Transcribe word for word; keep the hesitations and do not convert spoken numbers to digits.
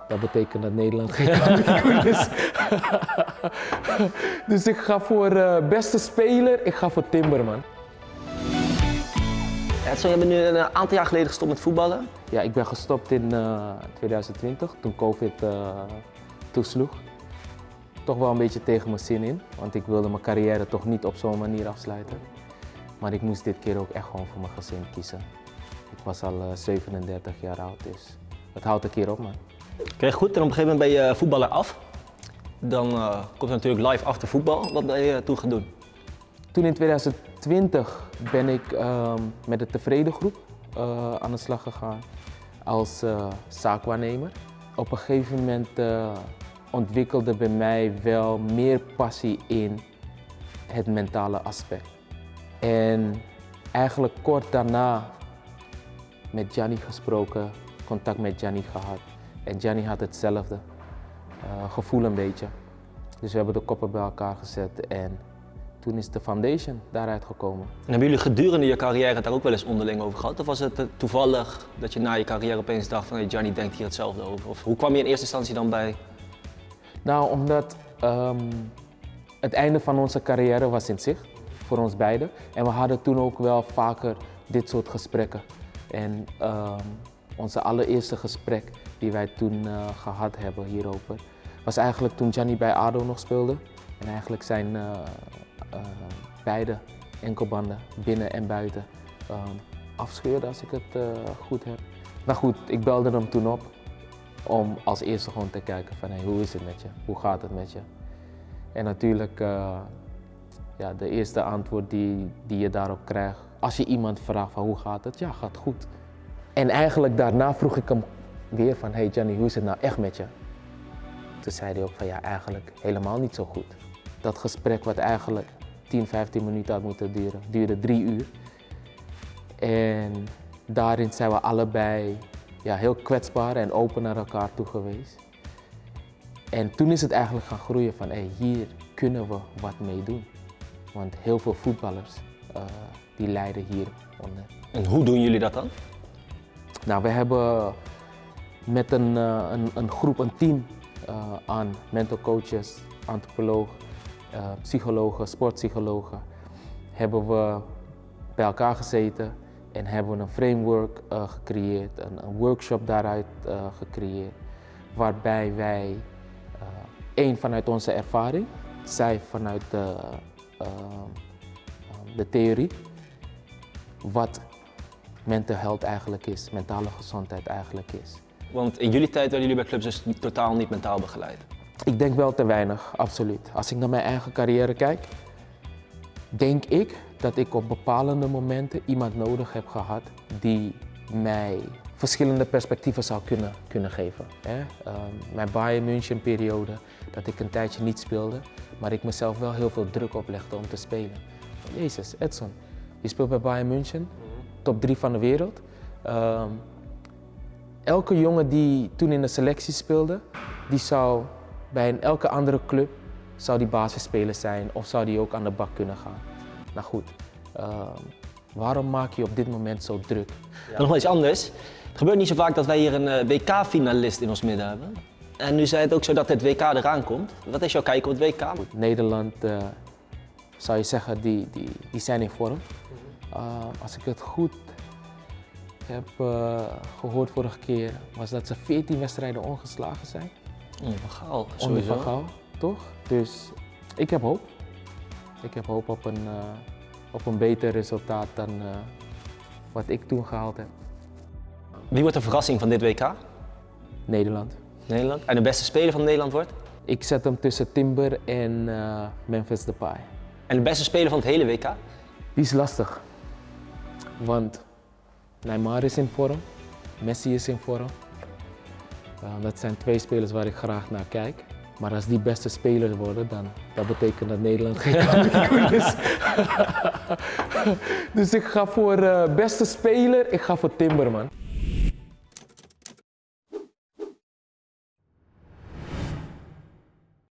Dat betekent dat Nederland geen kampioen is. Dus ik ga voor uh, beste speler, ik ga voor Timberman. Edson, je bent nu een aantal jaar geleden gestopt met voetballen. Ja, ik ben gestopt in uh, twintig twintig, toen COVID uh, toesloeg. Toch wel een beetje tegen mijn zin in, want ik wilde mijn carrière toch niet op zo'n manier afsluiten. Maar ik moest dit keer ook echt gewoon voor mijn gezin kiezen. Ik was al uh, zevenendertig jaar oud, dus het houdt een keer op, man. Oké, goed. En op een gegeven moment ben je voetballer af. Dan uh, komt er natuurlijk live after voetbal. Wat ben je toen gaan doen? Toen in twintig twintig ben ik uh, met de Tevreden Groep uh, aan de slag gegaan als uh, zaakwaarnemer. Op een gegeven moment uh, ontwikkelde bij mij wel meer passie in het mentale aspect. En eigenlijk kort daarna met Gianni gesproken, contact met Gianni gehad. En Gianni had hetzelfde uh, gevoel een beetje. Dus we hebben de koppen bij elkaar gezet en toen is de foundation daaruit gekomen. En hebben jullie gedurende je carrière het daar ook wel eens onderling over gehad? Of was het toevallig dat je na je carrière opeens dacht van hey, Gianni denkt hier hetzelfde over? Of hoe kwam je in eerste instantie dan bij? Nou, omdat um, het einde van onze carrière was in zicht, voor ons beiden. En we hadden toen ook wel vaker dit soort gesprekken. En um, onze allereerste gesprek die wij toen uh, gehad hebben hierover, was eigenlijk toen Gianni bij A D O nog speelde. En eigenlijk zijn uh, uh, beide enkelbanden, binnen en buiten, uh, afscheurde als ik het uh, goed heb. Nou goed, ik belde hem toen op om als eerste gewoon te kijken van hey, hoe is het met je, hoe gaat het met je? En natuurlijk, uh, ja, de eerste antwoord die, die je daarop krijgt, als je iemand vraagt van hoe gaat het, ja, gaat goed. En eigenlijk daarna vroeg ik hem weer van hey Gianni, hoe is het nou echt met je? Toen zei hij ook van ja, eigenlijk helemaal niet zo goed. Dat gesprek wat eigenlijk tien, vijftien minuten had moeten duren, duurde drie uur. En daarin zijn we allebei ja, heel kwetsbaar en open naar elkaar toe geweest. En toen is het eigenlijk gaan groeien van hey, hier kunnen we wat mee doen. Want heel veel voetballers uh, die lijden hieronder. En hoe doen jullie dat dan? Nou, we hebben met een, uh, een, een groep, een team uh, aan mental coaches, antropologen, uh, psychologen, sportpsychologen, hebben we bij elkaar gezeten en hebben we een framework uh, gecreëerd, een, een workshop daaruit uh, gecreëerd, waarbij wij uh, één vanuit onze ervaring, zij vanuit de, uh, de theorie, wat mental health eigenlijk is, mentale gezondheid eigenlijk is. Want in jullie tijd werden jullie bij clubs dus totaal niet mentaal begeleid? Ik denk wel te weinig, absoluut. Als ik naar mijn eigen carrière kijk, denk ik dat ik op bepaalde momenten iemand nodig heb gehad die mij verschillende perspectieven zou kunnen, kunnen geven. Hè? Um, mijn Bayern München periode, dat ik een tijdje niet speelde, maar ik mezelf wel heel veel druk oplegde om te spelen. Jezus, Edson, je speelt bij Bayern München, top drie van de wereld. Um, elke jongen die toen in de selectie speelde, die zou bij een elke andere club zou die basisspeler zijn of zou die ook aan de bak kunnen gaan. Nou goed, uh, waarom maak je op dit moment zo druk? Ja. Nog wel iets anders. Het gebeurt niet zo vaak dat wij hier een uh, W K-finalist in ons midden hebben. En nu zei het ook zo dat het W K eraan komt. Wat is jouw kijk op het W K? Goed, Nederland, uh, zou je zeggen, die, die, die zijn in vorm. Uh, als ik het goed heb uh, gehoord vorige keer, was dat ze veertien wedstrijden ongeslagen zijn. Onder Van Gaal, Onder Van Gaal, toch? Dus ik heb hoop. Ik heb hoop op een, uh, op een beter resultaat dan uh, wat ik toen gehaald heb. Wie wordt de verrassing van dit W K? Nederland. Nederland. En de beste speler van Nederland wordt? Ik zet hem tussen Timber en uh, Memphis Depay. En de beste speler van het hele W K? Die is lastig. Want Neymar is in vorm, Messi is in vorm. Uh, dat zijn twee spelers waar ik graag naar kijk. Maar als die beste spelers worden, dan dat betekent dat Nederland geen kampioen is. Dus ik ga voor uh, beste speler, ik ga voor Timberman.